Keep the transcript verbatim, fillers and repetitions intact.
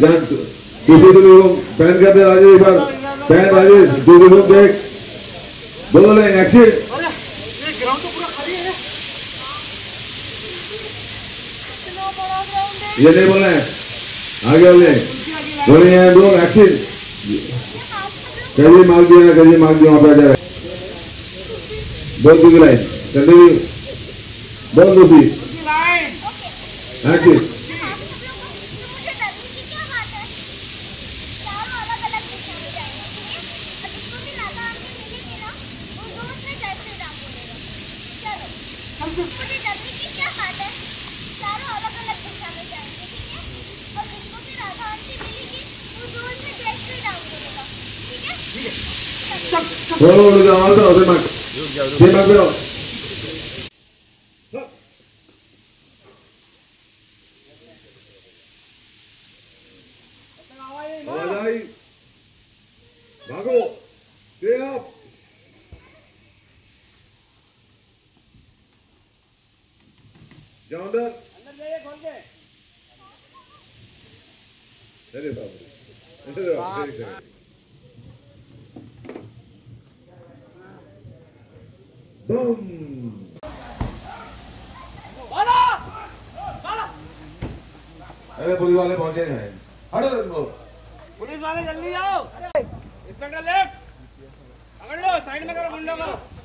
किसी को पैन करते राजेश एक बार पैन राजेश जो भी लोग देख बोलो ले एक्शन ग्राउंड तो पूरा खाली है ये नहीं बोलना है आगे वाले बोले हैं दो एक्शन करिए मार दिया करिए मार दिया वहां पे आ जाए बोल दी लाइन कंटिन्यू बोल दो सी एक्शन मुझे डरने की क्या बात है? चारों अलग अलग दिशा में जाएंगे, ठीक है? और जिसको भी राधा आंटी मिलेगी, वो दूर से जय श्री राम बोलेगा, ठीक है? ठीक है। बोलो बोलो जाओ जाओ दे मत दे मत करो आवाज आई भागो स्टे अप अंदर अंदर जाइए खोल के अरे बाबू अंदर आओ देख देख बम बाला बाला अरे पुलिस वाले पहुंचे हैं हटो इनको पुलिस वाले जल्दी आओ इंस्पेक्टर लेफ्ट पकड़ लो साइड में करो गुंडों को